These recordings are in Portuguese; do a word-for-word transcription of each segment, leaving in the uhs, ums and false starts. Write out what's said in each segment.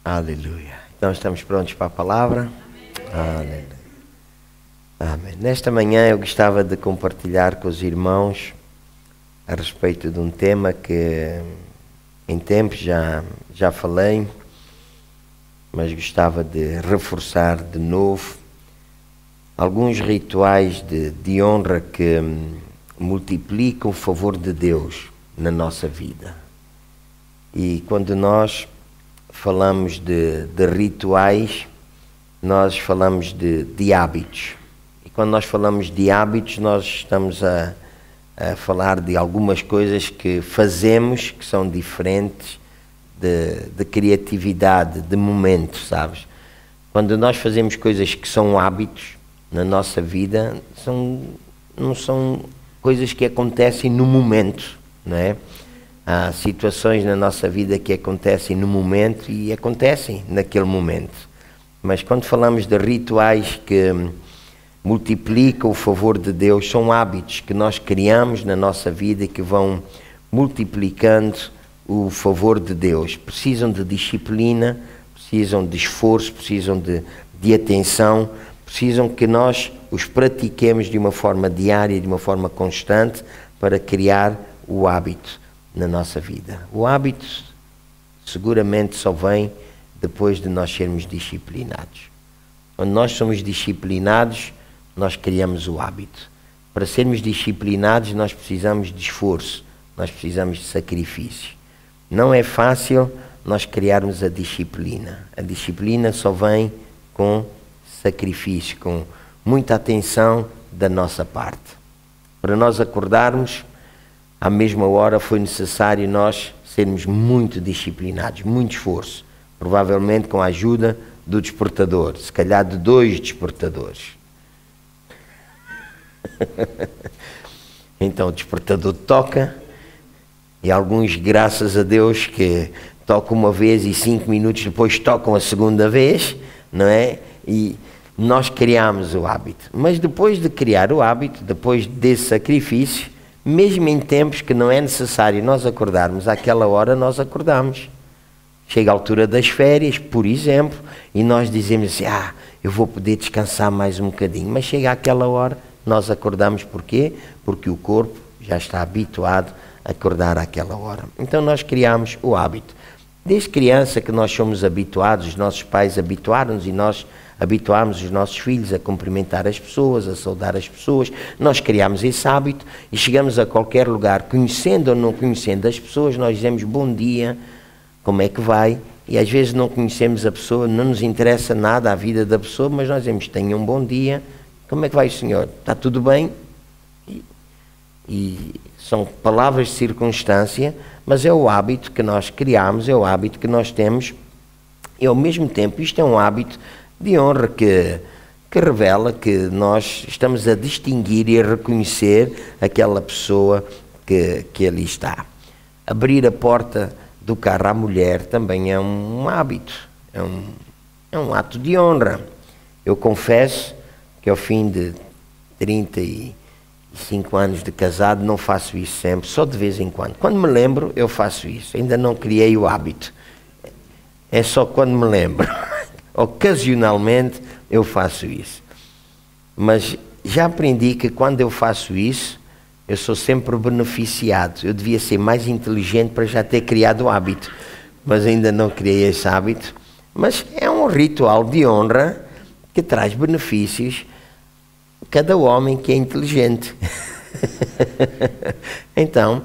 Aleluia. Então estamos prontos para a palavra? Amém. Aleluia. Amém. Nesta manhã eu gostava de compartilhar com os irmãos a respeito de um tema que em tempos já, já falei, mas gostava de reforçar de novo alguns rituais de, de honra que multiplicam o favor de Deus na nossa vida. E quando nós falamos de, de rituais, nós falamos de, de hábitos. E quando nós falamos de hábitos, nós estamos a, a falar de algumas coisas que fazemos que são diferentes de, de criatividade, de momento, sabes? Quando nós fazemos coisas que são hábitos na nossa vida, são, não são coisas que acontecem no momento, não é? Há situações na nossa vida que acontecem no momento e acontecem naquele momento. Mas quando falamos de rituais que multiplicam o favor de Deus, são hábitos que nós criamos na nossa vida e que vão multiplicando o favor de Deus. Precisam de disciplina, precisam de esforço, precisam de, de atenção, precisam que nós os pratiquemos de uma forma diária, de uma forma constante, para criar o hábito na nossa vida. O hábito seguramente só vem depois de nós sermos disciplinados. Quando nós somos disciplinados, nós criamos o hábito. Para sermos disciplinados, nós precisamos de esforço, nós precisamos de sacrifício. Não é fácil nós criarmos a disciplina. A disciplina só vem com sacrifício, com muita atenção da nossa parte. Para nós acordarmos, à mesma hora foi necessário nós sermos muito disciplinados, muito esforço, provavelmente com a ajuda do despertador, se calhar de dois despertadores. Então o despertador toca e alguns, graças a Deus, que tocam uma vez e cinco minutos depois tocam a segunda vez, não é? E nós criamos o hábito. Mas depois de criar o hábito, depois desse sacrifício, mesmo em tempos que não é necessário nós acordarmos, àquela hora nós acordamos. Chega a altura das férias, por exemplo, e nós dizemos assim, ah, eu vou poder descansar mais um bocadinho. Mas chega àquela hora, nós acordamos. Porquê? Porque o corpo já está habituado a acordar àquela hora. Então nós criamos o hábito. Desde criança que nós somos habituados, os nossos pais habituaram-nos e nós habituámos os nossos filhos a cumprimentar as pessoas, a saudar as pessoas. Nós criámos esse hábito e chegamos a qualquer lugar, conhecendo ou não conhecendo as pessoas, nós dizemos bom dia, como é que vai? E às vezes não conhecemos a pessoa, não nos interessa nada a vida da pessoa, mas nós dizemos tenha um bom dia, como é que vai o senhor? Está tudo bem? E, e são palavras de circunstância, mas é o hábito que nós criámos, é o hábito que nós temos, e ao mesmo tempo isto é um hábito de honra que, que revela que nós estamos a distinguir e a reconhecer aquela pessoa que, que ali está. Abrir a porta do carro à mulher também é um, um hábito, é um, é um ato de honra. Eu confesso que ao fim de trinta e cinco anos de casado não faço isso sempre, só de vez em quando. Quando me lembro eu faço isso, ainda não criei o hábito, é só quando me lembro. Ocasionalmente eu faço isso. Mas já aprendi que quando eu faço isso, eu sou sempre beneficiado. Eu devia ser mais inteligente para já ter criado o hábito. Mas ainda não criei esse hábito. Mas é um ritual de honra que traz benefícios a cada homem que é inteligente. Então,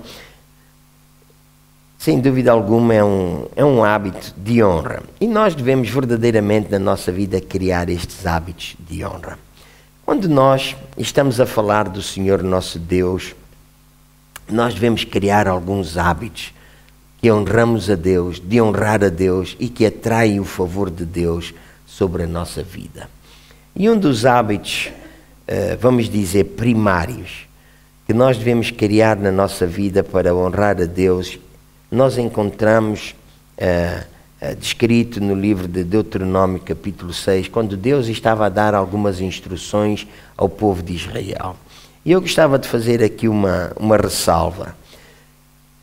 sem dúvida alguma, é um, é um hábito de honra. E nós devemos verdadeiramente na nossa vida criar estes hábitos de honra. Quando nós estamos a falar do Senhor nosso Deus, nós devemos criar alguns hábitos que honramos a Deus, de honrar a Deus e que atraem o favor de Deus sobre a nossa vida. E um dos hábitos, vamos dizer, primários, que nós devemos criar na nossa vida para honrar a Deus, nós encontramos uh, uh, descrito no livro de Deuteronômio capítulo seis, quando Deus estava a dar algumas instruções ao povo de Israel. E eu gostava de fazer aqui uma, uma ressalva.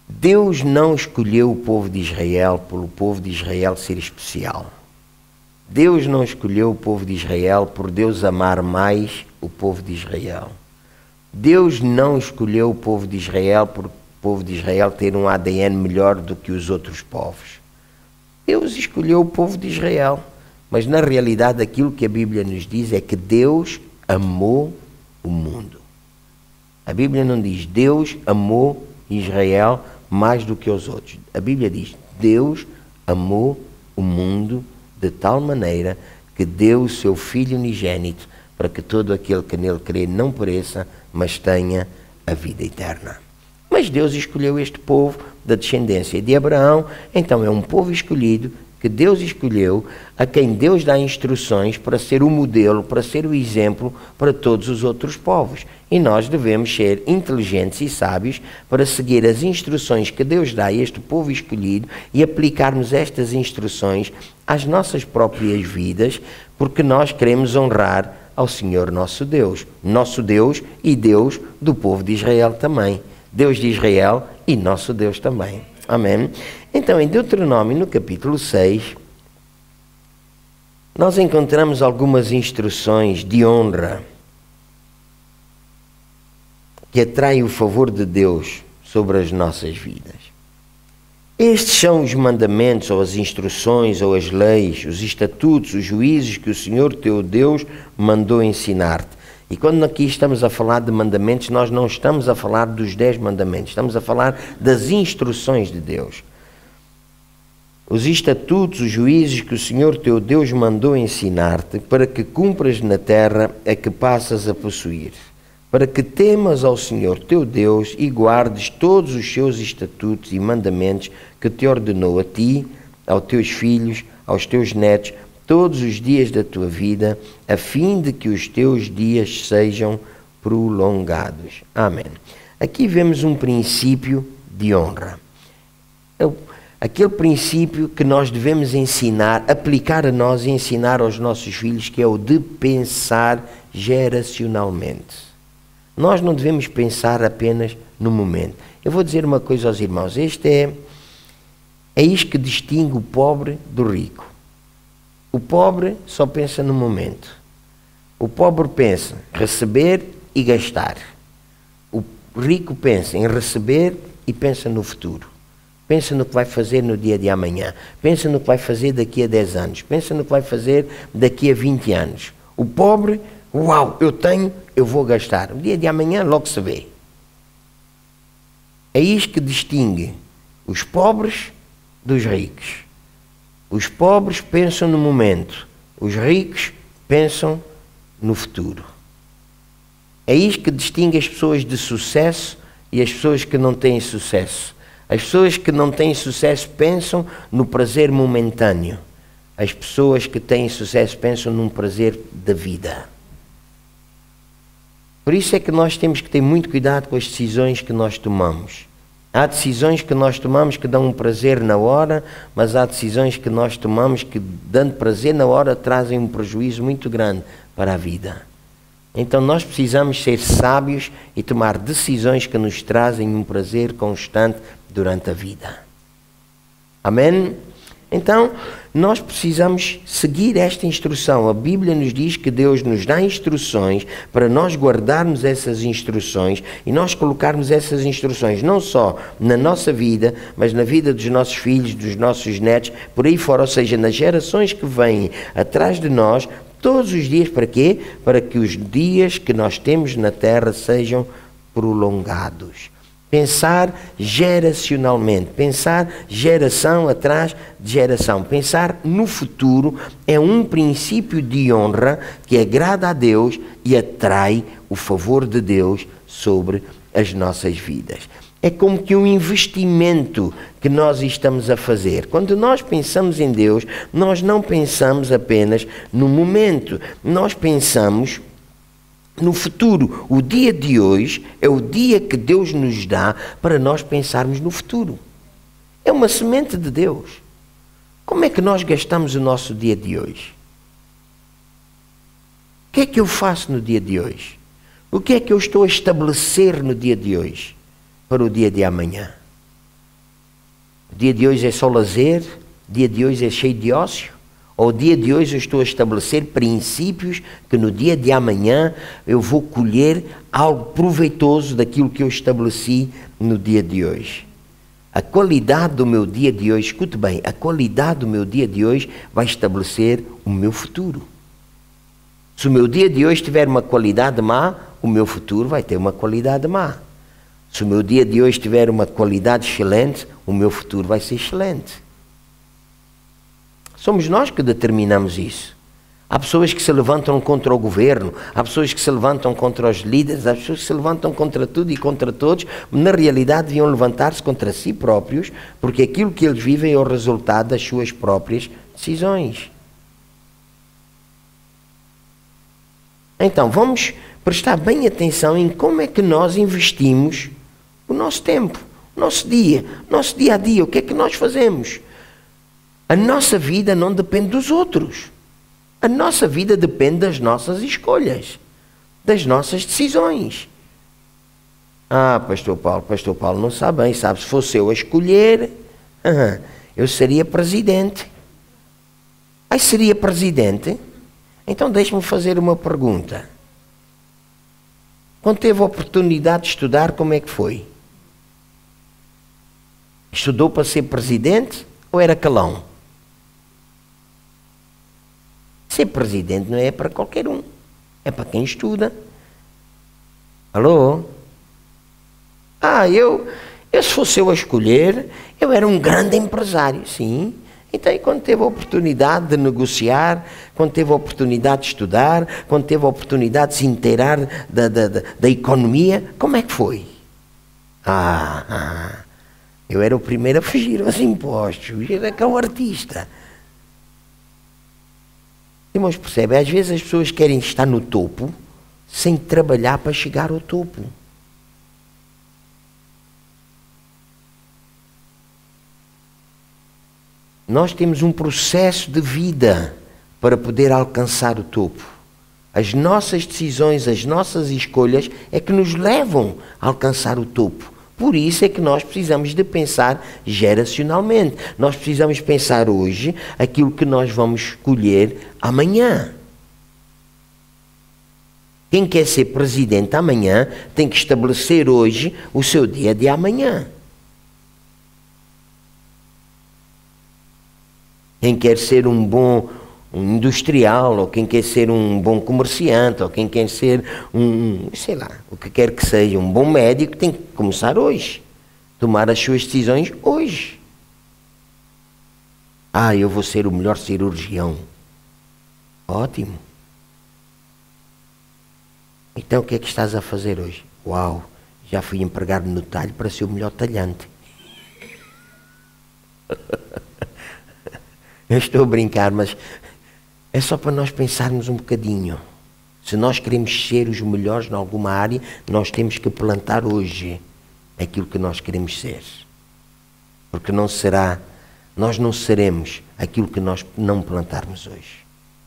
Deus não escolheu o povo de Israel pelo povo de Israel ser especial. Deus não escolheu o povo de Israel por Deus amar mais o povo de Israel. Deus não escolheu o povo de Israel por o povo de Israel ter um A D N melhor do que os outros povos. Deus escolheu o povo de Israel. Mas na realidade aquilo que a Bíblia nos diz é que Deus amou o mundo. A Bíblia não diz Deus amou Israel mais do que os outros. A Bíblia diz Deus amou o mundo de tal maneira que deu o seu Filho unigênito para que todo aquele que nele crê não pereça, mas tenha a vida eterna. Mas Deus escolheu este povo da descendência de Abraão, então é um povo escolhido que Deus escolheu, a quem Deus dá instruções para ser o modelo, para ser o exemplo para todos os outros povos. E nós devemos ser inteligentes e sábios para seguir as instruções que Deus dá a este povo escolhido e aplicarmos estas instruções às nossas próprias vidas, porque nós queremos honrar ao Senhor nosso Deus, nosso Deus e Deus do povo de Israel também. Deus de Israel e nosso Deus também. Amém? Então, em Deuteronômio, no capítulo seis, nós encontramos algumas instruções de honra que atraem o favor de Deus sobre as nossas vidas. Estes são os mandamentos, ou as instruções, ou as leis, os estatutos, os juízes que o Senhor teu Deus mandou ensinar-te. E quando aqui estamos a falar de mandamentos, nós não estamos a falar dos dez mandamentos, estamos a falar das instruções de Deus. Os estatutos, os juízes que o Senhor teu Deus mandou ensinar-te, para que cumpras na terra a que passas a possuir, para que temas ao Senhor teu Deus e guardes todos os seus estatutos e mandamentos que te ordenou a ti, aos teus filhos, aos teus netos, todos os dias da tua vida, a fim de que os teus dias sejam prolongados. Amém. Aqui vemos um princípio de honra. Aquele princípio que nós devemos ensinar, aplicar a nós e ensinar aos nossos filhos, que é o de pensar geracionalmente. Nós não devemos pensar apenas no momento. Eu vou dizer uma coisa aos irmãos. Este é, é isto que distingue o pobre do rico. O pobre só pensa no momento. O pobre pensa em receber e gastar. O rico pensa em receber e pensa no futuro. Pensa no que vai fazer no dia de amanhã. Pensa no que vai fazer daqui a dez anos. Pensa no que vai fazer daqui a vinte anos. O pobre, uau, eu tenho, eu vou gastar. No dia de amanhã logo se vê. É isto que distingue os pobres dos ricos. Os pobres pensam no momento, os ricos pensam no futuro. É isto que distingue as pessoas de sucesso e as pessoas que não têm sucesso. As pessoas que não têm sucesso pensam no prazer momentâneo. As pessoas que têm sucesso pensam num prazer da vida. Por isso é que nós temos que ter muito cuidado com as decisões que nós tomamos. Há decisões que nós tomamos que dão um prazer na hora, mas há decisões que nós tomamos que, dando prazer na hora, trazem um prejuízo muito grande para a vida. Então nós precisamos ser sábios e tomar decisões que nos trazem um prazer constante durante a vida. Amém? Então, nós precisamos seguir esta instrução. A Bíblia nos diz que Deus nos dá instruções para nós guardarmos essas instruções e nós colocarmos essas instruções não só na nossa vida, mas na vida dos nossos filhos, dos nossos netos, por aí fora, ou seja, nas gerações que vêm atrás de nós, todos os dias. Para quê? Para que os dias que nós temos na terra sejam prolongados. Pensar geracionalmente, pensar geração atrás de geração, pensar no futuro é um princípio de honra que agrada a Deus e atrai o favor de Deus sobre as nossas vidas. É como que um investimento que nós estamos a fazer. Quando nós pensamos em Deus, nós não pensamos apenas no momento, nós pensamos no futuro. O dia de hoje é o dia que Deus nos dá para nós pensarmos no futuro. É uma semente de Deus. Como é que nós gastamos o nosso dia de hoje? O que é que eu faço no dia de hoje? O que é que eu estou a estabelecer no dia de hoje para o dia de amanhã? O dia de hoje é só lazer? O dia de hoje é cheio de ócio? Ou o dia de hoje eu estou a estabelecer princípios que no dia de amanhã eu vou colher algo proveitoso daquilo que eu estabeleci no dia de hoje? A qualidade do meu dia de hoje, escute bem, a qualidade do meu dia de hoje vai estabelecer o meu futuro. Se o meu dia de hoje tiver uma qualidade má, o meu futuro vai ter uma qualidade má. Se o meu dia de hoje tiver uma qualidade excelente, o meu futuro vai ser excelente. Somos nós que determinamos isso. Há pessoas que se levantam contra o governo, há pessoas que se levantam contra os líderes, há pessoas que se levantam contra tudo e contra todos, na realidade deviam levantar-se contra si próprios, porque aquilo que eles vivem é o resultado das suas próprias decisões. Então, vamos prestar bem atenção em como é que nós investimos o nosso tempo, o nosso dia, o nosso dia a dia, o que é que nós fazemos. A nossa vida não depende dos outros. A nossa vida depende das nossas escolhas, das nossas decisões. Ah, pastor Paulo, pastor Paulo não sabe bem, sabe, se fosse eu a escolher, uh, eu seria presidente. Aí seria presidente? Então deixe-me fazer uma pergunta. Quando teve a oportunidade de estudar, como é que foi? Estudou para ser presidente ou era calão? Ser presidente não é para qualquer um, é para quem estuda. Alô? Ah, eu, eu se fosse eu a escolher, eu era um grande empresário, sim. Então, e quando teve a oportunidade de negociar, quando teve a oportunidade de estudar, quando teve a oportunidade de se inteirar da, da, da, da economia, como é que foi? Ah, ah, eu era o primeiro a fugir aos impostos, eu era cá o artista. Irmãos, percebe? Às vezes as pessoas querem estar no topo sem trabalhar para chegar ao topo. Nós temos um processo de vida para poder alcançar o topo. As nossas decisões, as nossas escolhas é que nos levam a alcançar o topo. Por isso é que nós precisamos de pensar geracionalmente. Nós precisamos pensar hoje aquilo que nós vamos colher amanhã. Quem quer ser presidente amanhã tem que estabelecer hoje o seu dia de amanhã. Quem quer ser um bom um industrial, ou quem quer ser um bom comerciante, ou quem quer ser um, sei lá, o que quer que seja, um bom médico, tem que começar hoje. Tomar as suas decisões hoje. Ah, eu vou ser o melhor cirurgião. Ótimo. Então o que é que estás a fazer hoje? Uau, já fui empregado no talho para ser o melhor talhante. Eu estou a brincar, mas é só para nós pensarmos um bocadinho. Se nós queremos ser os melhores em alguma área, nós temos que plantar hoje aquilo que nós queremos ser. Porque não será, nós não seremos aquilo que nós não plantarmos hoje.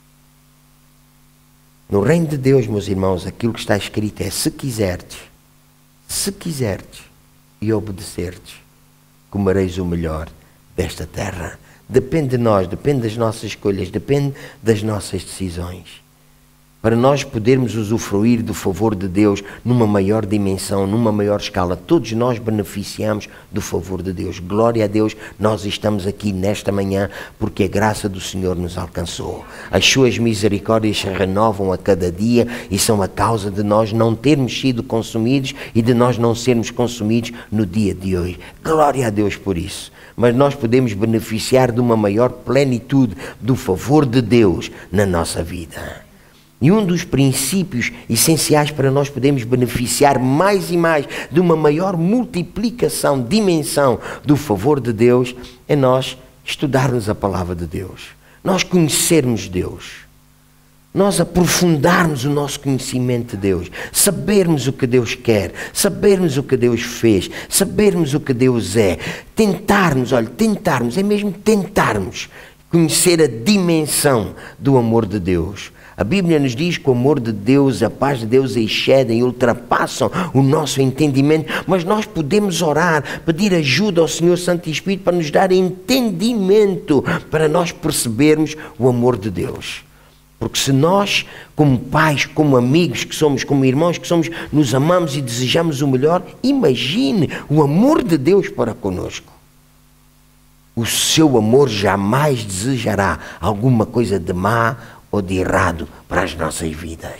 No reino de Deus, meus irmãos, aquilo que está escrito é: se quiserdes, se quiserdes e obedecerdes, comereis o melhor desta terra. Depende de nós, depende das nossas escolhas, depende das nossas decisões. Para nós podermos usufruir do favor de Deus numa maior dimensão, numa maior escala, todos nós beneficiamos do favor de Deus. Glória a Deus, nós estamos aqui nesta manhã porque a graça do Senhor nos alcançou. As suas misericórdias se renovam a cada dia e são a causa de nós não termos sido consumidos e de nós não sermos consumidos no dia de hoje. Glória a Deus por isso. Mas nós podemos beneficiar de uma maior plenitude do favor de Deus na nossa vida. E um dos princípios essenciais para nós podermos beneficiar mais e mais de uma maior multiplicação, dimensão do favor de Deus, é nós estudarmos a palavra de Deus. Nós conhecermos Deus. Nós aprofundarmos o nosso conhecimento de Deus. Sabermos o que Deus quer. Sabermos o que Deus fez. Sabermos o que Deus é. Tentarmos, olha, tentarmos, é mesmo tentarmos conhecer a dimensão do amor de Deus. A Bíblia nos diz que o amor de Deus, a paz de Deus excedem e ultrapassam o nosso entendimento, mas nós podemos orar, pedir ajuda ao Senhor Santo Espírito para nos dar entendimento, para nós percebermos o amor de Deus. Porque se nós, como pais, como amigos que somos, como irmãos que somos, nos amamos e desejamos o melhor, imagine o amor de Deus para conosco. O seu amor jamais desejará alguma coisa de má ou de errado para as nossas vidas.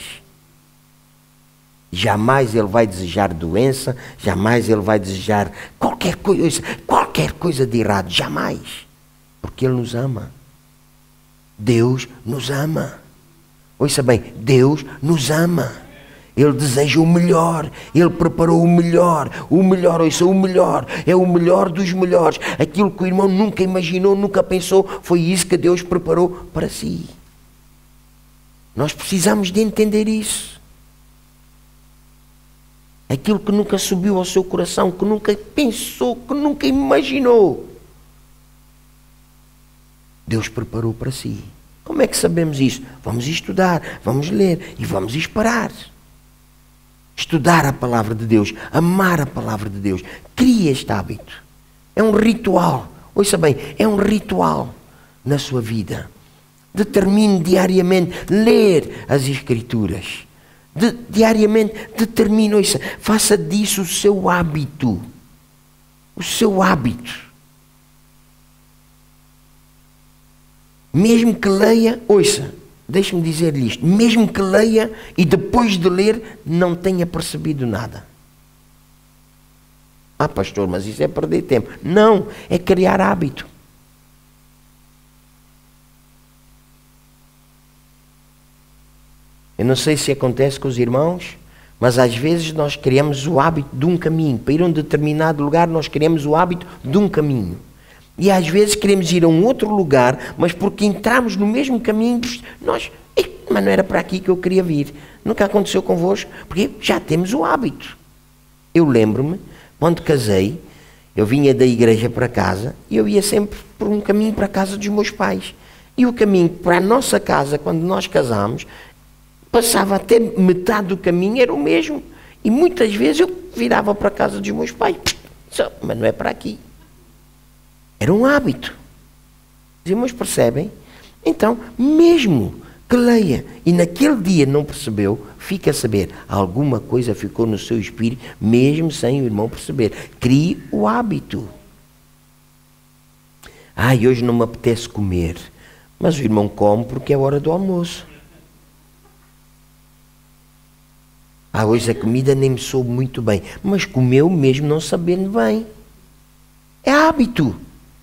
Jamais Ele vai desejar doença, jamais Ele vai desejar qualquer coisa, qualquer coisa de errado, jamais. Porque Ele nos ama. Deus nos ama. Ouça bem, Deus nos ama. Ele deseja o melhor, Ele preparou o melhor, o melhor, ouça, o melhor, é o melhor dos melhores. Aquilo que o irmão nunca imaginou, nunca pensou, foi isso que Deus preparou para si. Nós precisamos de entender isso. Aquilo que nunca subiu ao seu coração, que nunca pensou, que nunca imaginou, Deus preparou para si. Como é que sabemos isso? Vamos estudar, vamos ler e vamos esperar. Estudar a palavra de Deus, amar a palavra de Deus. Crie este hábito. É um ritual. Ouça bem, é um ritual na sua vida. Determine diariamente ler as Escrituras. De, diariamente determine, ouça, faça disso o seu hábito. O seu hábito. Mesmo que leia, ouça, deixe-me dizer-lhe isto, mesmo que leia e depois de ler não tenha percebido nada. Ah, pastor, mas isso é perder tempo. Não, é criar hábito. Eu não sei se acontece com os irmãos, mas às vezes nós criamos o hábito de um caminho. Para ir a um determinado lugar, nós criamos o hábito de um caminho. E às vezes queremos ir a um outro lugar, mas porque entramos no mesmo caminho, nós, mas não era para aqui que eu queria vir. Nunca aconteceu convosco, porque já temos o hábito. Eu lembro-me, quando casei, eu vinha da igreja para casa e eu ia sempre por um caminho para a casa dos meus pais. E o caminho para a nossa casa, quando nós casámos, passava até metade do caminho, era o mesmo. E muitas vezes eu virava para a casa dos meus pais, mas não é para aqui. Era um hábito. Os irmãos percebem? Então, mesmo que leia e naquele dia não percebeu, fica a saber, alguma coisa ficou no seu espírito, mesmo sem o irmão perceber. Crie o hábito. Ah, hoje não me apetece comer. Mas o irmão come porque é hora do almoço. Ah, hoje a comida nem me soube muito bem. Mas comeu mesmo não sabendo bem. É hábito.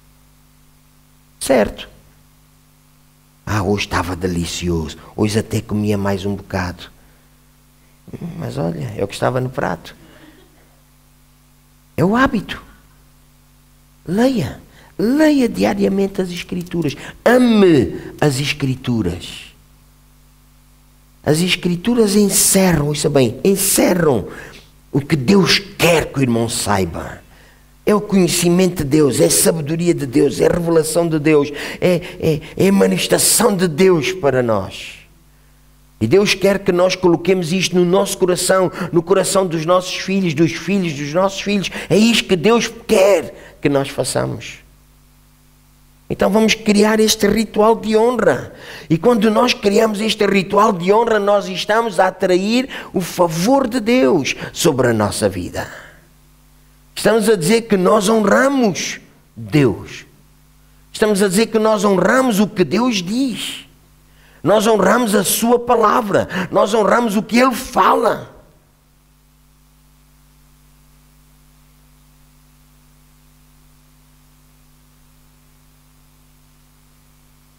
Certo? Ah, hoje estava delicioso. Hoje até comia mais um bocado. Mas olha, é o que estava no prato. É o hábito. Leia. Leia diariamente as Escrituras. Ame as Escrituras. As Escrituras encerram, ouça bem, encerram o que Deus quer que o irmão saiba. É o conhecimento de Deus, é a sabedoria de Deus, é a revelação de Deus, é, é, é a manifestação de Deus para nós. E Deus quer que nós coloquemos isto no nosso coração, no coração dos nossos filhos, dos filhos dos nossos filhos. É isto que Deus quer que nós façamos. Então vamos criar este ritual de honra. E quando nós criamos este ritual de honra, nós estamos a atrair o favor de Deus sobre a nossa vida. Estamos a dizer que nós honramos Deus. Estamos a dizer que nós honramos o que Deus diz. Nós honramos a sua palavra. Nós honramos o que Ele fala.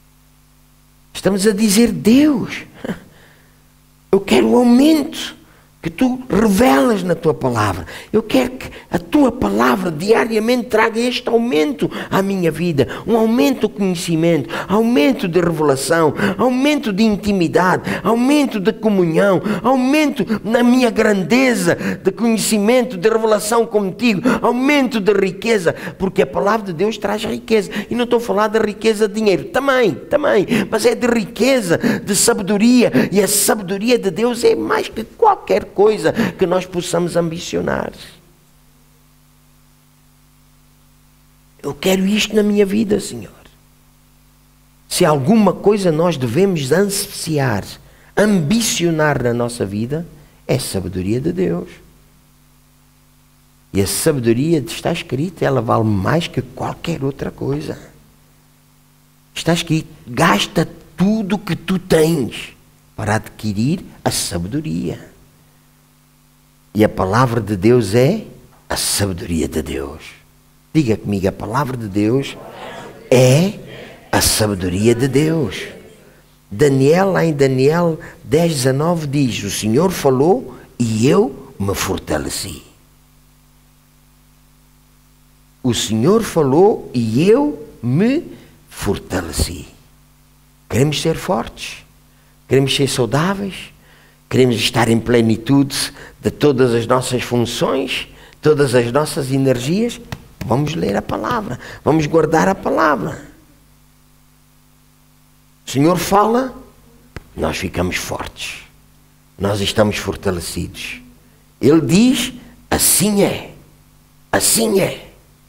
Estamos a dizer, Deus, eu quero o aumento que tu revelas na tua palavra. Eu quero que a tua palavra diariamente traga este aumento à minha vida, um aumento de conhecimento, aumento de revelação, aumento de intimidade, aumento de comunhão, aumento na minha grandeza de conhecimento, de revelação contigo, aumento de riqueza, porque a palavra de Deus traz riqueza. E não estou a falar de riqueza de dinheiro, também, também, mas é de riqueza, de sabedoria, e a sabedoria de Deus é mais que qualquer coisa que nós possamos ambicionar. Eu quero isto na minha vida, Senhor. Se alguma coisa nós devemos ansiar, ambicionar na nossa vida, é a sabedoria de Deus. E a sabedoria está escrita, ela vale mais que qualquer outra coisa. Está escrito, gasta tudo que tu tens para adquirir a sabedoria. E a palavra de Deus é a sabedoria de Deus. Diga comigo, a palavra de Deus é a sabedoria de Deus. Daniel, lá em Daniel dez, dezenove diz, o Senhor falou e eu me fortaleci. O Senhor falou e eu me fortaleci. Queremos ser fortes, queremos ser saudáveis, queremos estar em plenitude de todas as nossas funções, todas as nossas energias. Vamos ler a palavra, vamos guardar a palavra. O Senhor fala, nós ficamos fortes, nós estamos fortalecidos. Ele diz, assim é, assim é.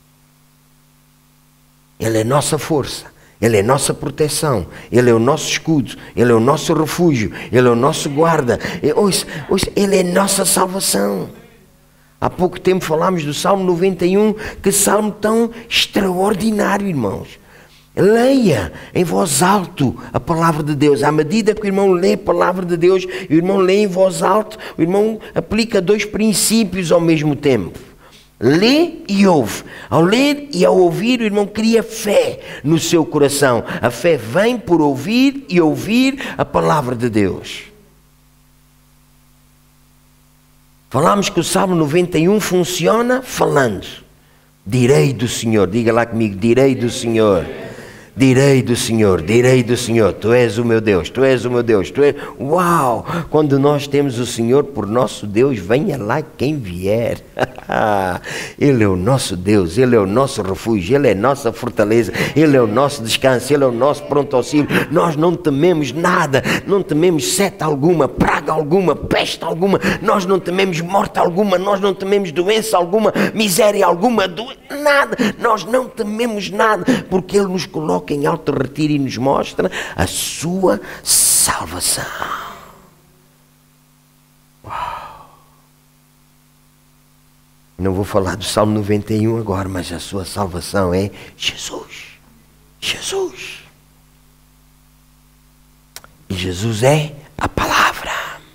Ele é nossa força, Ele é nossa proteção, Ele é o nosso escudo, Ele é o nosso refúgio, Ele é o nosso guarda, ouça, ouça, Ele é nossa salvação. Há pouco tempo falámos do Salmo noventa e um, que salmo tão extraordinário, irmãos. Leia em voz alta a palavra de Deus. À medida que o irmão lê a palavra de Deus, o irmão lê em voz alta, o irmão aplica dois princípios ao mesmo tempo. Lê e ouve. Ao ler e ao ouvir, o irmão cria fé no seu coração. A fé vem por ouvir e ouvir a palavra de Deus. Falámos que o Salmo noventa e um funciona falando. Direi do Senhor, diga lá comigo, direi do Senhor. Direi do Senhor, direi do Senhor, Tu és o meu Deus, Tu és o meu Deus, Tu és... Uau! Quando nós temos o Senhor por nosso Deus, venha lá quem vier. Ele é o nosso Deus, Ele é o nosso refúgio, Ele é a nossa fortaleza, Ele é o nosso descanso, Ele é o nosso pronto auxílio. Nós não tememos nada, não tememos seta alguma, praga alguma, peste alguma, nós não tememos morte alguma, nós não tememos doença alguma, miséria alguma, do... nada, nós não tememos nada, porque Ele nos coloca em alto retiro e nos mostra a sua salvação. Uau. Não vou falar do Salmo noventa e um agora, mas a sua salvação é Jesus. Jesus. E Jesus é a palavra.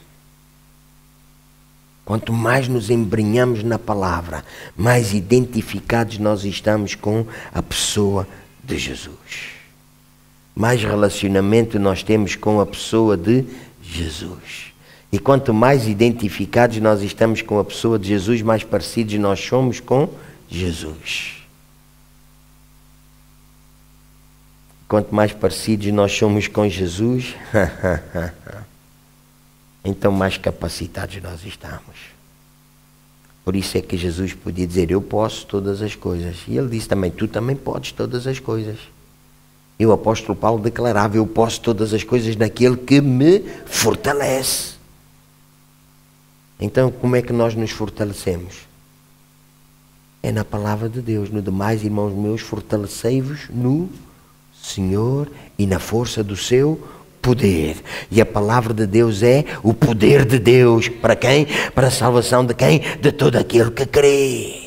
Quanto mais nos embrenhamos na palavra, mais identificados nós estamos com a pessoa de Jesus. Mais relacionamento nós temos com a pessoa de Jesus. E quanto mais identificados nós estamos com a pessoa de Jesus, mais parecidos nós somos com Jesus. Quanto mais parecidos nós somos com Jesus, então mais capacitados nós estamos. Por isso é que Jesus podia dizer, eu posso todas as coisas. E ele disse também, tu também podes todas as coisas. E o apóstolo Paulo declarava, eu posso todas as coisas naquele que me fortalece. Então, como é que nós nos fortalecemos? É na palavra de Deus. No demais, irmãos meus, fortalecei-vos no Senhor e na força do seu poder. E a palavra de Deus é o poder de Deus. Para quem? Para a salvação de quem? De todo aquele que crê.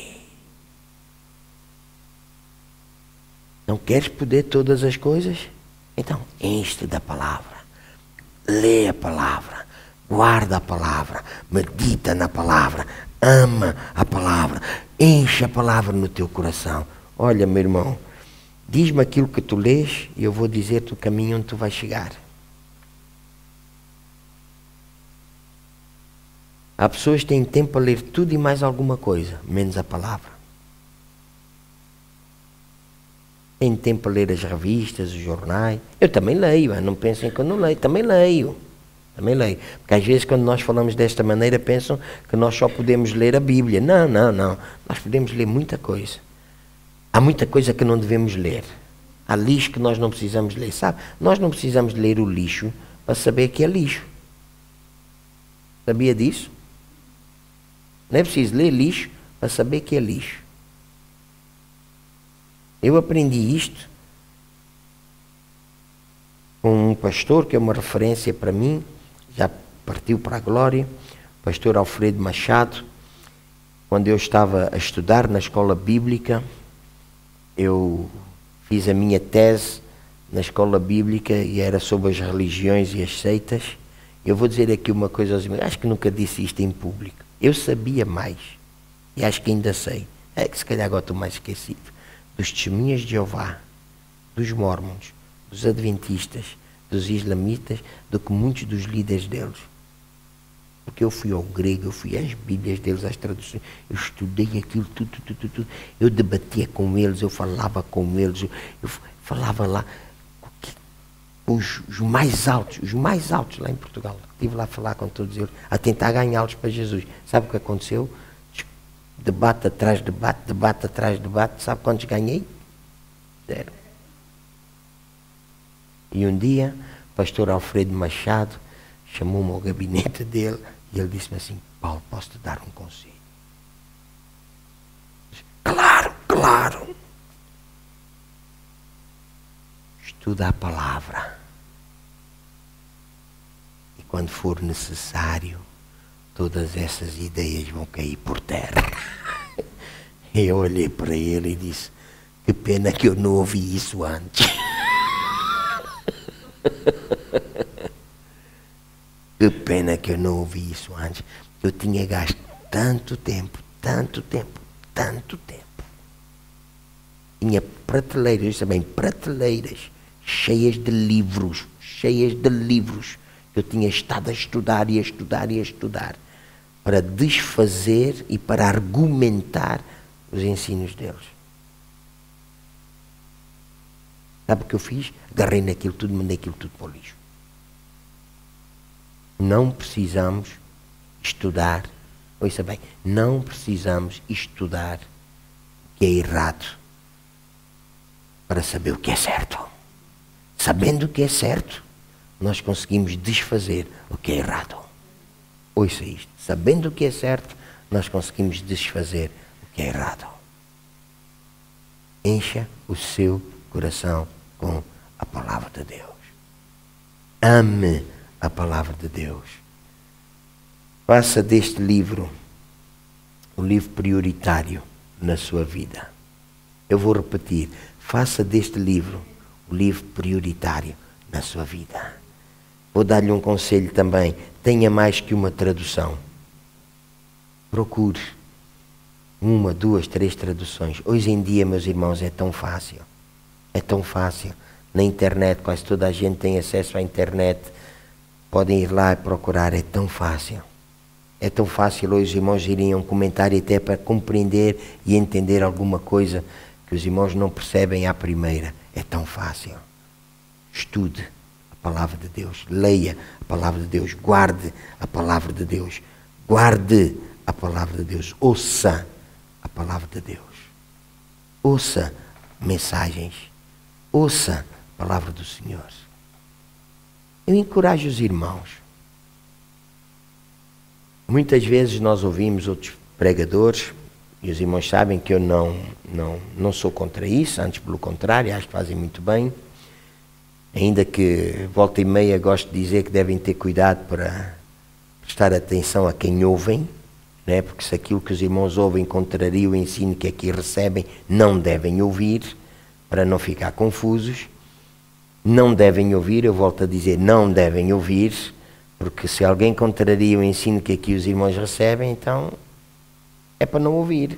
Não queres poder todas as coisas? Então, enche-te da palavra. Lê a palavra. Guarda a palavra. Medita na palavra. Ama a palavra. Enche a palavra no teu coração. Olha, meu irmão, diz-me aquilo que tu lês e eu vou dizer-te o caminho onde tu vais chegar. Há pessoas que têm tempo para ler tudo e mais alguma coisa, menos a palavra. Têm tempo para ler as revistas, os jornais. Eu também leio, não pensem que eu não leio, também leio. Também leio. Porque às vezes quando nós falamos desta maneira pensam que nós só podemos ler a Bíblia. Não, não, não. Nós podemos ler muita coisa. Há muita coisa que não devemos ler. Há lixo que nós não precisamos ler. Sabe? Nós não precisamos ler o lixo para saber que é lixo. Sabia disso? Não é preciso ler lixo para saber que é lixo. Eu aprendi isto com um pastor que é uma referência para mim, já partiu para a glória, o pastor Alfredo Machado. Quando eu estava a estudar na escola bíblica, eu fiz a minha tese na escola bíblica e era sobre as religiões e as seitas. Eu vou dizer aqui uma coisa aos meus, acho que nunca disse isto em público. Eu sabia mais, e acho que ainda sei, é que se calhar agora estou mais esquecido, dos testemunhas de Jeová, dos mormons, dos adventistas, dos islamitas, do que muitos dos líderes deles. Porque eu fui ao grego, eu fui às bíblias deles, às traduções, eu estudei aquilo, tudo, tudo, tudo, tudo. Eu debatia com eles, eu falava com eles, eu, eu falava lá com os, os mais altos, os mais altos lá em Portugal. Estive lá a falar com todos eles, a tentar ganhá-los para Jesus. Sabe o que aconteceu? Debate atrás de debate, debate atrás de debate. Sabe quantos ganhei? Zero. E um dia, o pastor Alfredo Machado chamou-me ao gabinete dele e ele disse-me assim: Paulo, posso te dar um conselho? Disse, claro, claro. Estuda a palavra. E quando for necessário, todas essas ideias vão cair por terra. E eu olhei para ele e disse: que pena que eu não ouvi isso antes. Que pena que eu não ouvi isso antes. Eu tinha gasto tanto tempo, tanto tempo, tanto tempo. Tinha prateleiras, também prateleiras, cheias de livros, cheias de livros. Eu tinha estado a estudar e a estudar e a estudar para desfazer e para argumentar os ensinos deles. Sabe o que eu fiz? Agarrei naquilo tudo, mandei aquilo tudo para o lixo. Não precisamos estudar, ouça bem, não precisamos estudar o que é errado para saber o que é certo. Sabendo o que é certo, nós conseguimos desfazer o que é errado. Ouça isto, sabendo o que é certo, nós conseguimos desfazer o que é errado. Encha o seu coração com a palavra de Deus. Ame a palavra de Deus. Faça deste livro um livro prioritário na sua vida. Eu vou repetir. Faça deste livro o livro prioritário na sua vida. Vou dar-lhe um conselho também. Tenha mais que uma tradução. Procure uma, duas, três traduções. Hoje em dia, meus irmãos, é tão fácil. É tão fácil. Na internet, quase toda a gente tem acesso à internet. Podem ir lá e procurar. É tão fácil. É tão fácil hoje os irmãos irem a um comentário até para compreender e entender alguma coisa que os irmãos não percebem à primeira. É tão fácil. Estude a palavra de Deus. Leia a palavra de Deus. Guarde a palavra de Deus. Guarde a palavra de Deus. Ouça a palavra de Deus. Ouça mensagens. Ouça a palavra do Senhor. Eu encorajo os irmãos. Muitas vezes nós ouvimos outros pregadores, e os irmãos sabem que eu não, não, não sou contra isso, antes pelo contrário, acho que fazem muito bem. Ainda que volta e meia gosto de dizer que devem ter cuidado para prestar atenção a quem ouvem, né? Porque se aquilo que os irmãos ouvem contraria o ensino que aqui recebem, não devem ouvir, para não ficar confusos. Não devem ouvir, eu volto a dizer, não devem ouvir, porque se alguém contraria o ensino que aqui os irmãos recebem, então é para não ouvir.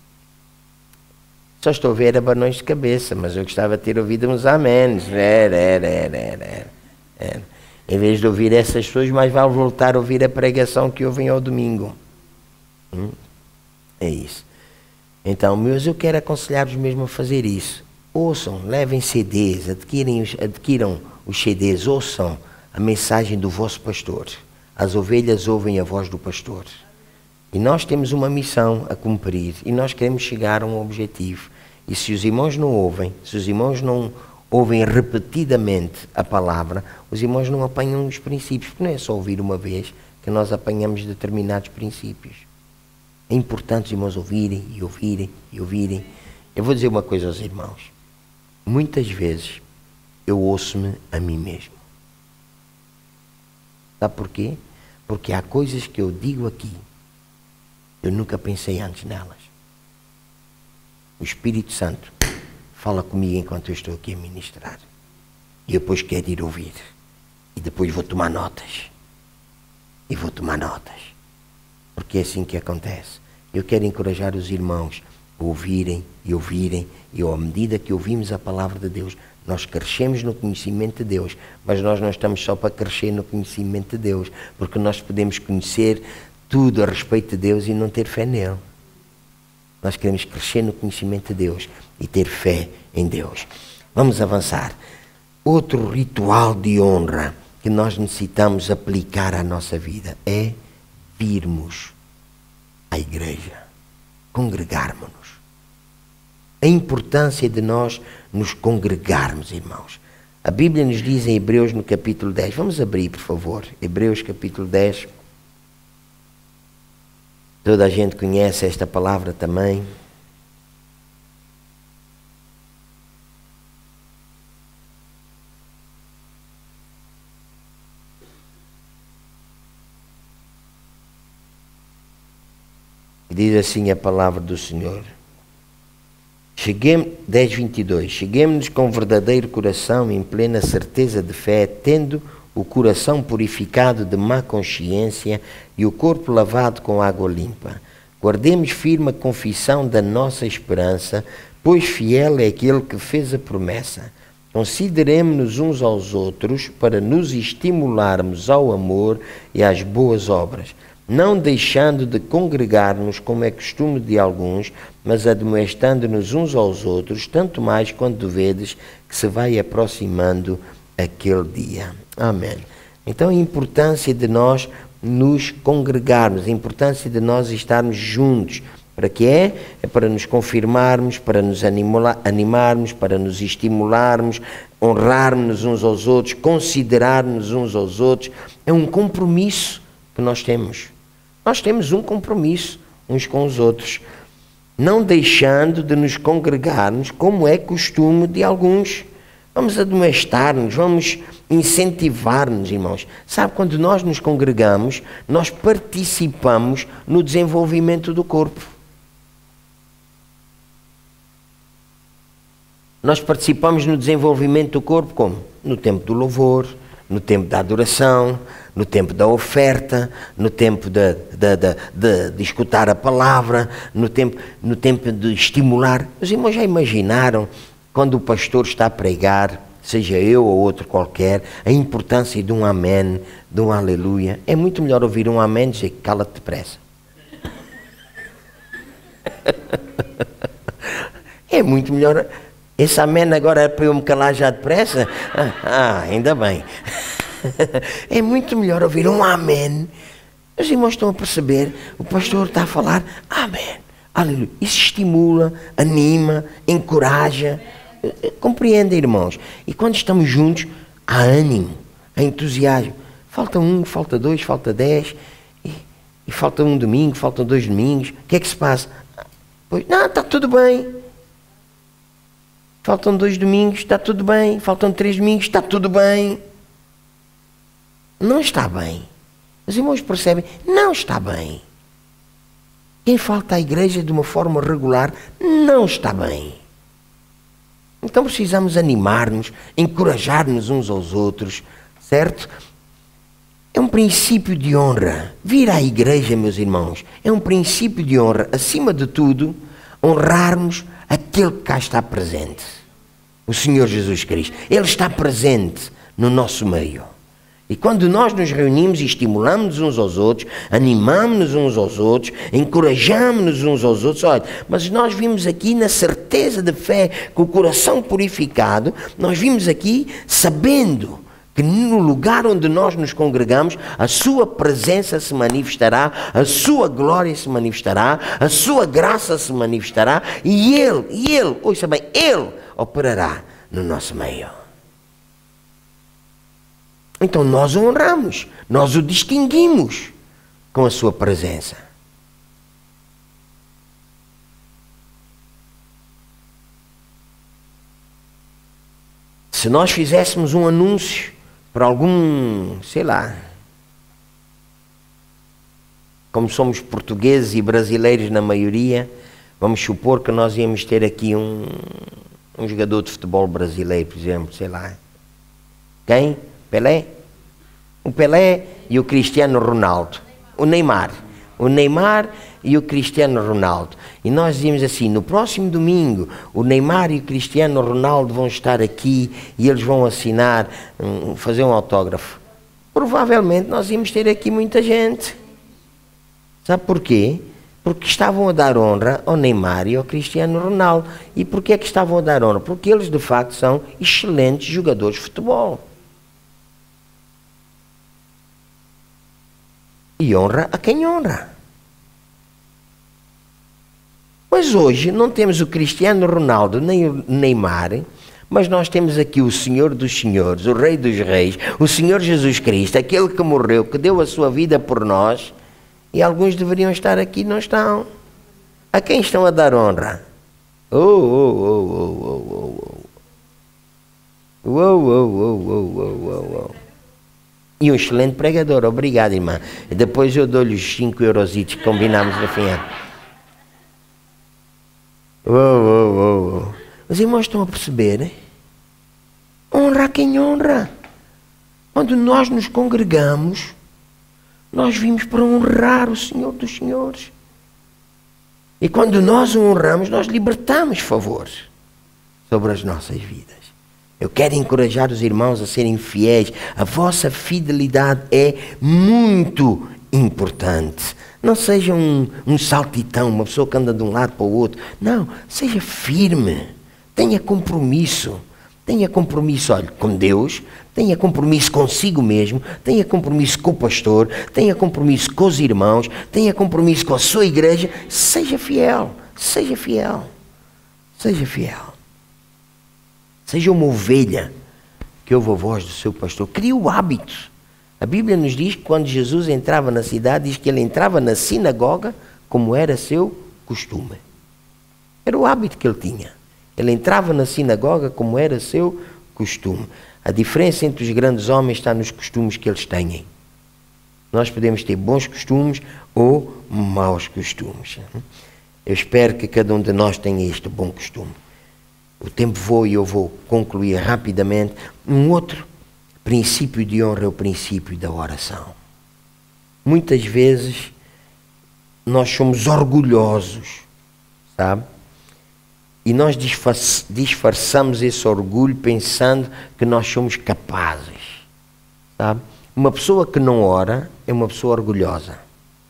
Só estou a ver abanões de cabeça, mas eu gostava de ter ouvido uns améns. Era, era, era, era, era. Em vez de ouvir essas pessoas, mais vale voltar a ouvir a pregação que ouvem ao domingo. Hum? É isso. Então, meus, eu quero aconselhar-vos mesmo a fazer isso. Ouçam, levem C Ds, adquirem, adquiram os C Ds, ouçam a mensagem do vosso pastor. As ovelhas ouvem a voz do pastor. E nós temos uma missão a cumprir e nós queremos chegar a um objetivo. E se os irmãos não ouvem, se os irmãos não ouvem repetidamente a palavra, os irmãos não apanham os princípios, porque não é só ouvir uma vez que nós apanhamos determinados princípios. É importante os irmãos ouvirem e ouvirem e ouvirem. Eu vou dizer uma coisa aos irmãos. Muitas vezes eu ouço-me a mim mesmo. Sabe porquê? Porque há coisas que eu digo aqui, eu nunca pensei antes nelas. O Espírito Santo fala comigo enquanto eu estou aqui a ministrar. E eu depois quero ir ouvir. E depois vou tomar notas. E vou tomar notas. Porque é assim que acontece. Eu quero encorajar os irmãos a ouvirem e ouvirem. E à medida que ouvimos a palavra de Deus, nós crescemos no conhecimento de Deus. Mas nós não estamos só para crescer no conhecimento de Deus. Porque nós podemos conhecer tudo a respeito de Deus e não ter fé nele. Nós queremos crescer no conhecimento de Deus e ter fé em Deus. Vamos avançar. Outro ritual de honra que nós necessitamos aplicar à nossa vida é virmos à igreja, congregarmos-nos. A importância de nós nos congregarmos, irmãos. A Bíblia nos diz em Hebreus no capítulo dez, vamos abrir por favor, Hebreus capítulo dez. Toda a gente conhece esta palavra também. Diz assim a palavra do Senhor. Cheguemos, dez, vinte e dois. Cheguemos-nos com verdadeiro coração, em plena certeza de fé, tendo o coração purificado de má consciência e o corpo lavado com água limpa. Guardemos firme a confissão da nossa esperança, pois fiel é aquele que fez a promessa. Consideremos-nos uns aos outros para nos estimularmos ao amor e às boas obras, não deixando de congregar-nos como é costume de alguns, mas admoestando-nos uns aos outros, tanto mais quando vedes que se vai aproximando aquele dia. Amém. Então a importância de nós nos congregarmos, a importância de nós estarmos juntos. Para que é? É para nos confirmarmos, para nos animar, animarmos, para nos estimularmos, honrarmos uns aos outros, considerarmos uns aos outros. É um compromisso que nós temos. Nós temos um compromisso uns com os outros, não deixando de nos congregarmos como é costume de alguns. Vamos admoestar-nos, vamos incentivar-nos, irmãos. Sabe, quando nós nos congregamos, nós participamos no desenvolvimento do corpo. Nós participamos no desenvolvimento do corpo como? No tempo do louvor, no tempo da adoração, no tempo da oferta, no tempo de, de, de, de, de escutar a palavra, no tempo, no tempo de estimular. Os irmãos já imaginaram, quando o pastor está a pregar, seja eu ou outro qualquer, a importância de um amém, de um aleluia? É muito melhor ouvir um amém e dizer, cala-te depressa. É muito melhor. Esse amém agora é para eu me calar já depressa? Ah, ah, ainda bem. É muito melhor ouvir um amém. Os irmãos estão a perceber, o pastor está a falar amém, aleluia. Isso estimula, anima, encoraja. Compreendem, irmãos? E quando estamos juntos, há ânimo, há entusiasmo. Falta um, falta dois, falta dez, e, e falta um domingo, faltam dois domingos. O que é que se passa? Pois, não, está tudo bem. Faltam dois domingos, está tudo bem. Faltam três domingos, está tudo bem. Não está bem. Os irmãos percebem? Não está bem. Quem falta à igreja de uma forma regular, não está bem. Então precisamos animar-nos, encorajar-nos uns aos outros, certo? É um princípio de honra. Vir à igreja, meus irmãos, é um princípio de honra. Acima de tudo, honrarmos aquele que cá está presente. O Senhor Jesus Cristo. Ele está presente no nosso meio. E quando nós nos reunimos e estimulamos uns aos outros, animamos-nos uns aos outros, encorajamos-nos uns aos outros, olha, mas nós vimos aqui na certeza de fé, com o coração purificado, nós vimos aqui sabendo que no lugar onde nós nos congregamos, a sua presença se manifestará, a sua glória se manifestará, a sua graça se manifestará, e Ele, e Ele, ouça bem, Ele operará no nosso meio. Então nós o honramos, nós o distinguimos com a sua presença. Se nós fizéssemos um anúncio para algum, sei lá, como somos portugueses e brasileiros na maioria, vamos supor que nós íamos ter aqui um, um jogador de futebol brasileiro, por exemplo, sei lá. Quem? Pelé? O Pelé e o Cristiano Ronaldo. O Neymar. O Neymar e o Cristiano Ronaldo. E nós dizíamos assim, no próximo domingo, o Neymar e o Cristiano Ronaldo vão estar aqui e eles vão assinar, um, fazer um autógrafo. Provavelmente nós íamos ter aqui muita gente. Sabe porquê? Porque estavam a dar honra ao Neymar e ao Cristiano Ronaldo. E porquê é que estavam a dar honra? Porque eles de facto são excelentes jogadores de futebol. E honra a quem honra. Mas hoje não temos o Cristiano Ronaldo nem o Neymar, mas nós temos aqui o Senhor dos Senhores, o Rei dos Reis, o Senhor Jesus Cristo, aquele que morreu, que deu a sua vida por nós, e alguns deveriam estar aqui e não estão. A quem estão a dar honra? Oh, oh, oh, oh, oh, oh, oh. Oh, oh, oh, oh, oh, oh, oh. E um excelente pregador, obrigado, irmã. E depois eu dou-lhe os cinco eurositos que combinámos no fim. Oh, oh, oh, oh. Os irmãos estão a perceber? Hein? Honra a quem honra. Quando nós nos congregamos, nós vimos para honrar o Senhor dos Senhores. E quando nós o honramos, nós libertamos favores sobre as nossas vidas. Eu quero encorajar os irmãos a serem fiéis. A vossa fidelidade é muito importante. Não seja um, um saltitão, uma pessoa que anda de um lado para o outro. Não, seja firme. Tenha compromisso. Tenha compromisso, olha, com Deus. Tenha compromisso consigo mesmo. Tenha compromisso com o pastor. Tenha compromisso com os irmãos. Tenha compromisso com a sua igreja. Seja fiel. Seja fiel. Seja fiel. Seja uma ovelha que ouve a voz do seu pastor. Crie o hábito. A Bíblia nos diz que quando Jesus entrava na cidade, diz que ele entrava na sinagoga como era seu costume. Era o hábito que ele tinha. Ele entrava na sinagoga como era seu costume. A diferença entre os grandes homens está nos costumes que eles têm. Nós podemos ter bons costumes ou maus costumes. Eu espero que cada um de nós tenha este bom costume. O tempo voa e eu vou concluir rapidamente. Um outro princípio de honra é o princípio da oração. Muitas vezes nós somos orgulhosos, sabe? E nós disfarçamos esse orgulho pensando que nós somos capazes, sabe? Uma pessoa que não ora é uma pessoa orgulhosa.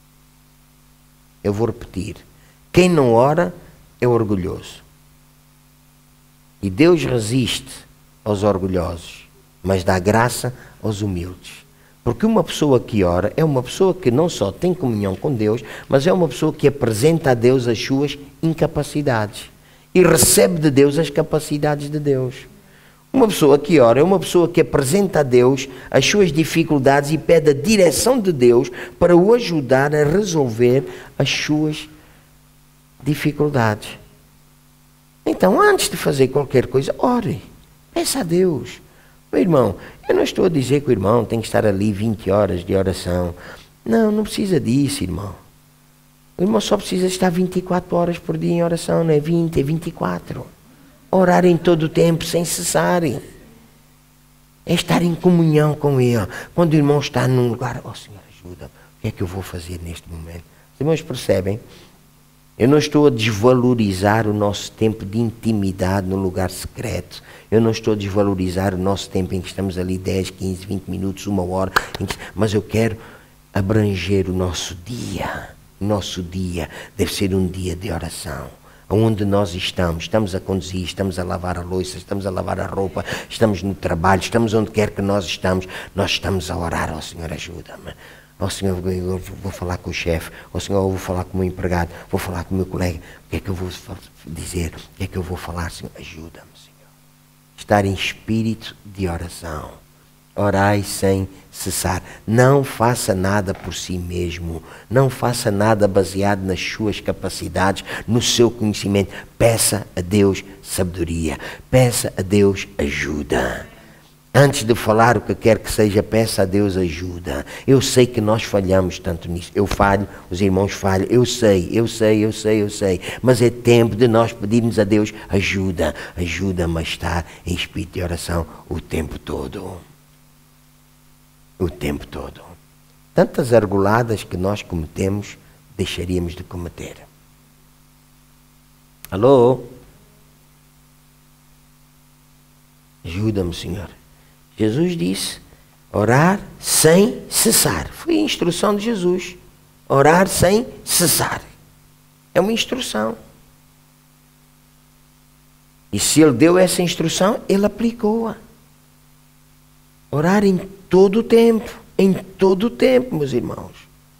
Eu vou repetir. Quem não ora é orgulhoso. E Deus resiste aos orgulhosos, mas dá graça aos humildes. Porque uma pessoa que ora é uma pessoa que não só tem comunhão com Deus, mas é uma pessoa que apresenta a Deus as suas incapacidades e recebe de Deus as capacidades de Deus. Uma pessoa que ora é uma pessoa que apresenta a Deus as suas dificuldades e pede a direção de Deus para o ajudar a resolver as suas dificuldades. Então, antes de fazer qualquer coisa, ore. Peça a Deus. Meu irmão, eu não estou a dizer que o irmão tem que estar ali vinte horas de oração. Não, não precisa disso, irmão. O irmão só precisa estar vinte e quatro horas por dia em oração, não é vinte, é vinte e quatro. Orar em todo o tempo, sem cessar. É estar em comunhão com Ele. Quando o irmão está num lugar, oh Senhor, ajuda, o que é que eu vou fazer neste momento? Os irmãos percebem? Eu não estou a desvalorizar o nosso tempo de intimidade no lugar secreto. Eu não estou a desvalorizar o nosso tempo em que estamos ali dez, quinze, vinte minutos, uma hora. Mas eu quero abranger o nosso dia. O nosso dia deve ser um dia de oração. Onde nós estamos, estamos a conduzir, estamos a lavar a louça, estamos a lavar a roupa, estamos no trabalho, estamos onde quer que nós estamos, nós estamos a orar. Ó Senhor, ajuda-me. Ó Senhor, eu vou falar com o chefe. Ó Senhor, eu vou falar com o meu empregado. Vou falar com o meu colega. O que é que eu vou dizer? O que é que eu vou falar, Senhor? Ajuda-me, Senhor. Estar em espírito de oração. Orai sem cessar. Não faça nada por si mesmo. Não faça nada baseado nas suas capacidades, no seu conhecimento. Peça a Deus sabedoria. Peça a Deus ajuda. Antes de falar o que quer que seja, peça a Deus ajuda. Eu sei que nós falhamos tanto nisso. Eu falho, os irmãos falham. Eu sei, eu sei, eu sei, eu sei. Mas é tempo de nós pedirmos a Deus ajuda. Ajuda-me a estar em espírito de oração o tempo todo. O tempo todo. Tantas argoladas que nós cometemos, deixaríamos de cometer. Alô? Ajuda-me, Senhor. Jesus disse, orar sem cessar. Foi a instrução de Jesus. Orar sem cessar. É uma instrução. E se Ele deu essa instrução, Ele aplicou-a. Orar em todo o tempo. Em todo o tempo, meus irmãos.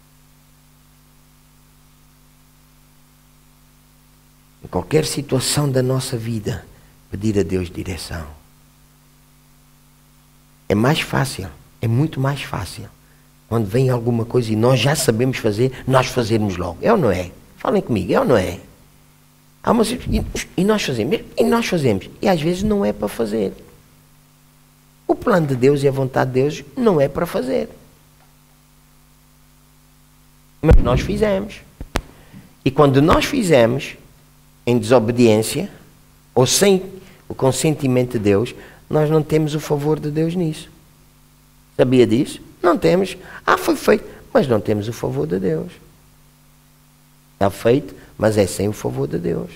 Em qualquer situação da nossa vida, pedir a Deus direção. É mais fácil, é muito mais fácil. Quando vem alguma coisa e nós já sabemos fazer, nós fazermos logo. É ou não é? Falem comigo, é ou não é? Há uma, e, e nós fazemos, e nós fazemos. E às vezes não é para fazer. O plano de Deus e a vontade de Deus não é para fazer. Mas nós fizemos. E quando nós fizemos, em desobediência, ou sem o consentimento de Deus, nós não temos o favor de Deus nisso. Sabia disso? Não temos. Ah, foi feito. Mas não temos o favor de Deus. Está feito, mas é sem o favor de Deus.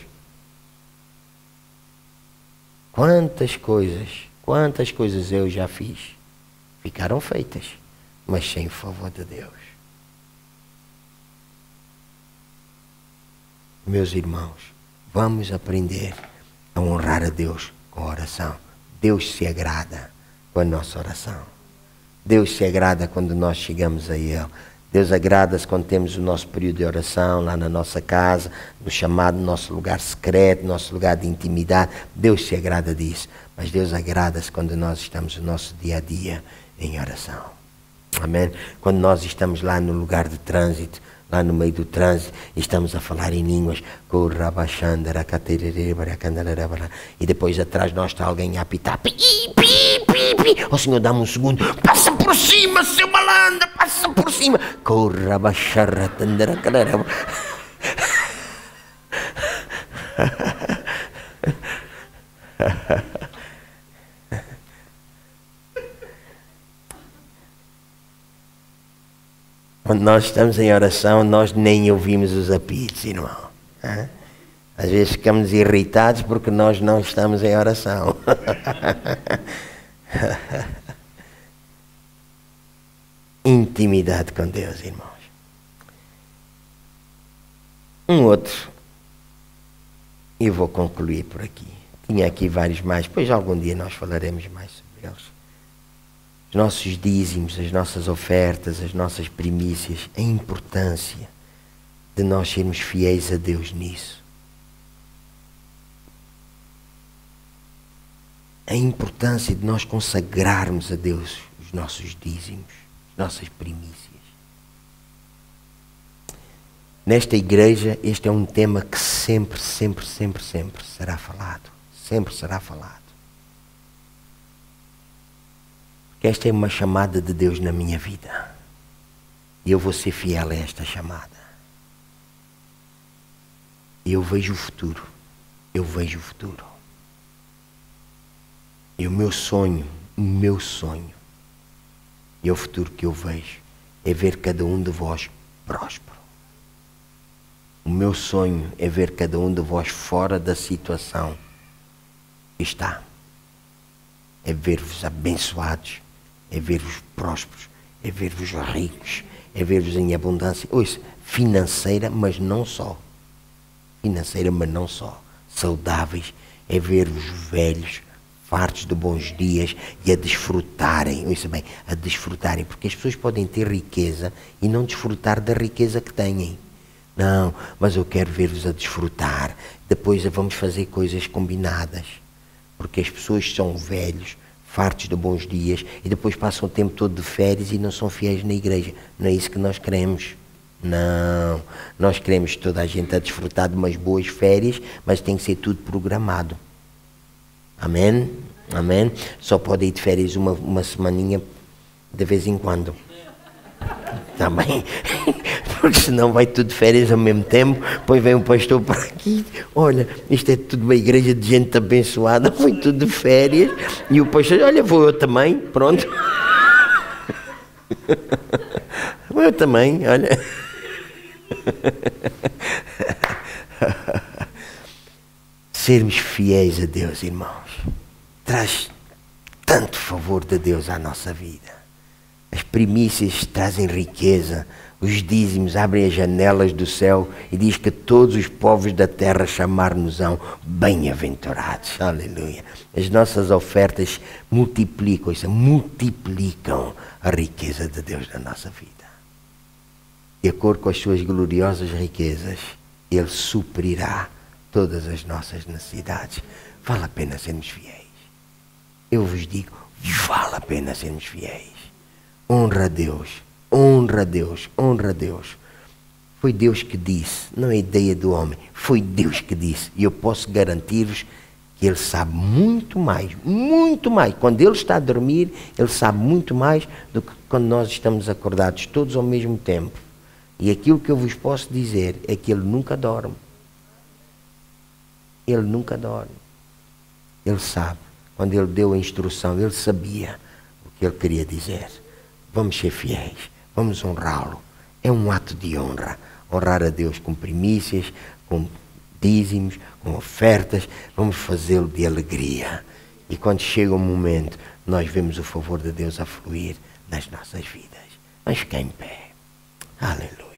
Quantas coisas, quantas coisas eu já fiz, ficaram feitas, mas sem o favor de Deus. Meus irmãos, vamos aprender a honrar a Deus com a oração. Deus se agrada com a nossa oração. Deus se agrada quando nós chegamos a Ele. Deus agrada-se quando temos o nosso período de oração lá na nossa casa, no chamado nosso lugar secreto, nosso lugar de intimidade. Deus se agrada disso. Mas Deus agrada-se quando nós estamos no nosso dia a dia em oração. Amém? Quando nós estamos lá no lugar de trânsito, lá no meio do trânsito, e estamos a falar em línguas, e depois atrás de nós está alguém a apitar, pi, pi, pi, pi. Oh Senhor, dá-me um segundo, passa por cima, seu malandro, passa por cima. Quando nós estamos em oração, nós nem ouvimos os apitos, irmão. Às vezes ficamos irritados porque nós não estamos em oração. Intimidade com Deus, irmãos. Um outro, e vou concluir por aqui. Tinha aqui vários mais, depois algum dia nós falaremos mais sobre eles. Os nossos dízimos, as nossas ofertas, as nossas primícias, a importância de nós sermos fiéis a Deus nisso. A importância de nós consagrarmos a Deus os nossos dízimos, as nossas primícias. Nesta igreja, este é um tema que sempre, sempre, sempre, sempre será falado. Sempre será falado. Esta é uma chamada de Deus na minha vida. E eu vou ser fiel a esta chamada. E eu vejo o futuro. Eu vejo o futuro. E o meu sonho, o meu sonho, e o futuro que eu vejo, é ver cada um de vós próspero. O meu sonho é ver cada um de vós fora da situação que está. É ver-vos abençoados, é ver-vos prósperos, é ver-vos ricos, é ver-vos em abundância. Ouça, financeira, mas não só. Financeira, mas não só. Saudáveis, é ver-vos velhos, fartos de bons dias e a desfrutarem. Ouça bem, a desfrutarem, porque as pessoas podem ter riqueza e não desfrutar da riqueza que têm. Não, mas eu quero ver-vos a desfrutar. Depois vamos fazer coisas combinadas. Porque as pessoas são velhos, fartos de bons dias, e depois passam o tempo todo de férias e não são fiéis na igreja. Não é isso que nós queremos. Não, nós queremos toda a gente a desfrutar de umas boas férias, mas tem que ser tudo programado. Amém? Amém? Só pode ir de férias uma, uma semaninha de vez em quando. Está bem? Porque senão vai tudo de férias ao mesmo tempo, depois vem um pastor para aqui, olha, isto é tudo uma igreja de gente abençoada, foi tudo de férias, e o pastor, olha, vou eu também, pronto. Vou eu também, olha. Sermos fiéis a Deus, irmãos, traz tanto favor de Deus à nossa vida. As primícias trazem riqueza, os dízimos abrem as janelas do céu e diz que todos os povos da terra chamar-nos-ão bem-aventurados. Aleluia. As nossas ofertas multiplicam, isso, multiplicam a riqueza de Deus na nossa vida. De acordo com as suas gloriosas riquezas, Ele suprirá todas as nossas necessidades. Vale a pena sermos fiéis. Eu vos digo, vale a pena sermos fiéis. Honra a Deus, honra a Deus, honra a Deus. Foi Deus que disse, não é ideia do homem, foi Deus que disse. E eu posso garantir-vos que Ele sabe muito mais, muito mais. Quando Ele está a dormir, Ele sabe muito mais do que quando nós estamos acordados, todos ao mesmo tempo. E aquilo que eu vos posso dizer é que Ele nunca dorme. Ele nunca dorme. Ele sabe. Quando Ele deu a instrução, Ele sabia o que Ele queria dizer. Vamos ser fiéis, vamos honrá-lo. É um ato de honra. Honrar a Deus com primícias, com dízimos, com ofertas. Vamos fazê-lo de alegria. E quando chega o momento, nós vemos o favor de Deus a fluir nas nossas vidas. Vamos ficar em pé. Aleluia.